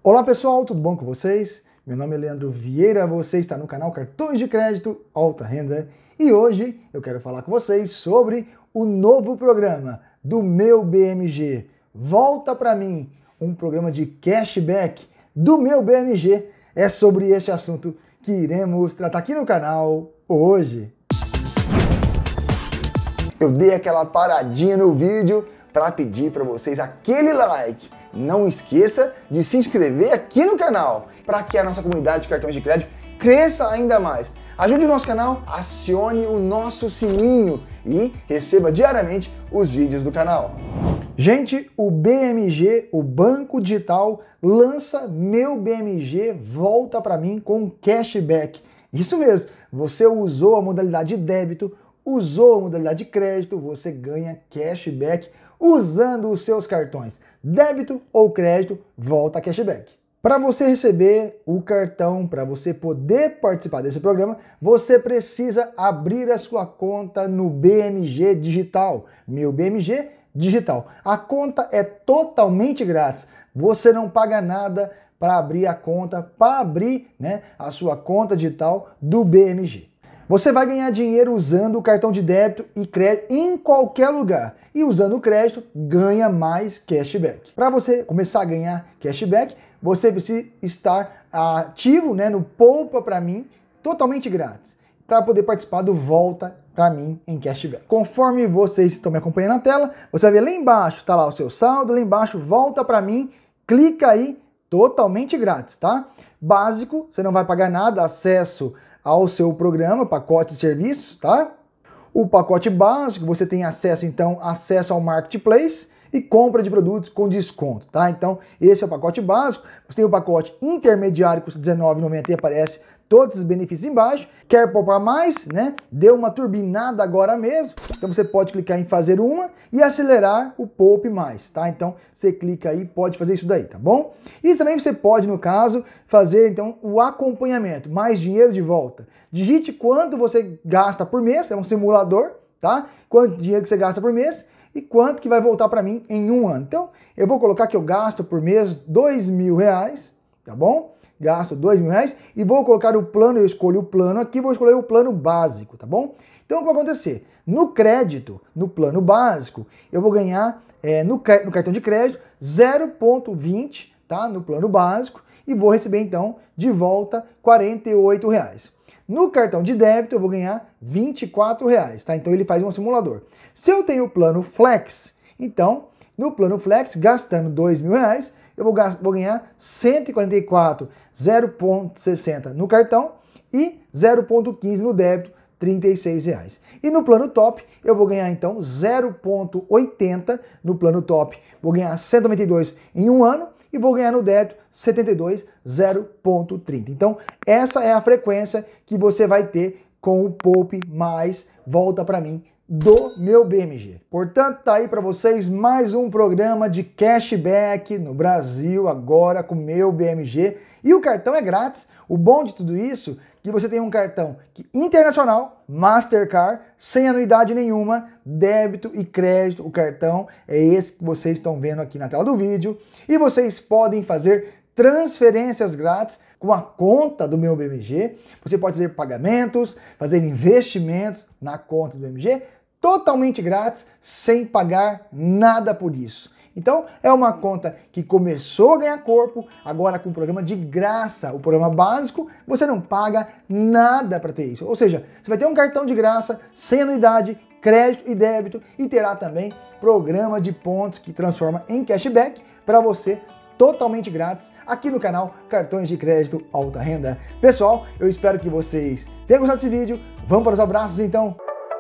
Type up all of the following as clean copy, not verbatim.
Olá pessoal, tudo bom com vocês? Meu nome é Leandro Vieira, você está no canal Cartões de Crédito Alta Renda e hoje eu quero falar com vocês sobre o novo programa do Meu BMG. Volta para mim, um programa de cashback do Meu BMG. É sobre este assunto que iremos tratar aqui no canal hoje. Eu dei aquela paradinha no vídeo para pedir para vocês aquele like. Não esqueça de se inscrever aqui no canal para que a nossa comunidade de cartões de crédito cresça ainda mais. Ajude o nosso canal, acione o nosso sininho e receba diariamente os vídeos do canal. Gente, o BMG, o Banco Digital, lança Meu BMG Volta para mim com cashback. Isso mesmo, você usou a modalidade de débito, usou a modalidade de crédito, você ganha cashback usando os seus cartões. Débito ou crédito, volta cashback. Para você receber o cartão, para você poder participar desse programa, você precisa abrir a sua conta no BMG Digital. Meu BMG Digital. A conta é totalmente grátis. Você não paga nada para abrir a conta, para abrir, a sua conta digital do BMG. Você vai ganhar dinheiro usando o cartão de débito e crédito em qualquer lugar. E usando o crédito, ganha mais cashback. Para você começar a ganhar cashback, você precisa estar ativo no Poupa Pra Mim, totalmente grátis, para poder participar do Volta Pra Mim em cashback. Conforme vocês estão me acompanhando na tela, você vai ver lá embaixo, tá lá o seu saldo, lá embaixo, Volta Pra Mim, clica aí, totalmente grátis, tá? Básico, você não vai pagar nada, acesso ao seu programa, pacote de serviços, tá? O pacote básico, você tem acesso, então, ao Marketplace e compra de produtos com desconto, tá? Então, esse é o pacote básico. Você tem o pacote intermediário, custa R$19,90 e aparece todos os benefícios embaixo. Quer poupar mais, Deu uma turbinada agora mesmo, então você pode clicar em fazer uma e acelerar o Poupe Mais, tá? Então, você clica aí, pode fazer isso daí, tá bom? E também você pode, no caso, fazer, então, o acompanhamento, mais dinheiro de volta. Digite quanto você gasta por mês, é um simulador, tá? Quanto dinheiro que você gasta por mês e quanto que vai voltar para mim em um ano. Então, eu vou colocar que eu gasto por mês R$2.000, tá bom? Gasto R$2.000 e vou colocar o plano, eu escolho o plano aqui, vou escolher o plano básico, tá bom? Então, o que vai acontecer? No crédito, no plano básico, eu vou ganhar no cartão de crédito 0,20, tá? No plano básico e vou receber, então, de volta R$48. No cartão de débito, eu vou ganhar R$24, tá? Então, ele faz um simulador. Se eu tenho o plano Flex, então, no plano Flex, gastando R$2.000, eu vou ganhar 144, 0,60 no cartão e 0,15 no débito, R$36. E no plano top, eu vou ganhar então 0,80 no plano top, vou ganhar 192 em um ano e vou ganhar no débito 72, 0,30. Então, essa é a frequência que você vai ter com o Poupe Mais Volta Pra Mim do Meu BMG. Portanto, tá aí para vocês mais um programa de cashback no Brasil, agora com Meu BMG. E o cartão é grátis. O bom de tudo isso é que você tem um cartão internacional, Mastercard, sem anuidade nenhuma, débito e crédito. O cartão é esse que vocês estão vendo aqui na tela do vídeo. E vocês podem fazer transferências grátis com a conta do Meu BMG. Você pode fazer pagamentos, fazer investimentos na conta do BMG, totalmente grátis, sem pagar nada por isso. Então, é uma conta que começou a ganhar corpo, agora com o programa de graça, o programa básico, você não paga nada para ter isso. Ou seja, você vai ter um cartão de graça, sem anuidade, crédito e débito, e terá também programa de pontos que transforma em cashback para você, totalmente grátis, aqui no canal Cartões de Crédito Alta Renda. Pessoal, eu espero que vocês tenham gostado desse vídeo. Vamos para os abraços, então.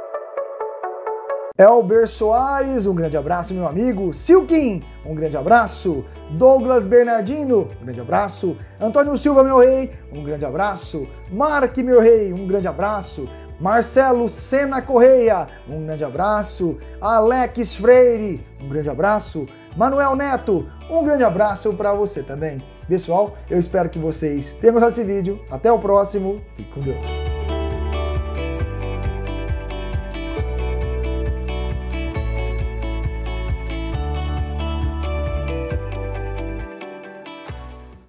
Elber Soares, um grande abraço, meu amigo. Silkin, um grande abraço. Douglas Bernardino, um grande abraço. Antônio Silva, meu rei, um grande abraço. Mark, meu rei, um grande abraço. Marcelo Sena Correia, um grande abraço. Alex Freire, um grande abraço. Manuel Neto, um grande abraço para você também. Pessoal, eu espero que vocês tenham gostado desse vídeo. Até o próximo. Fique com Deus.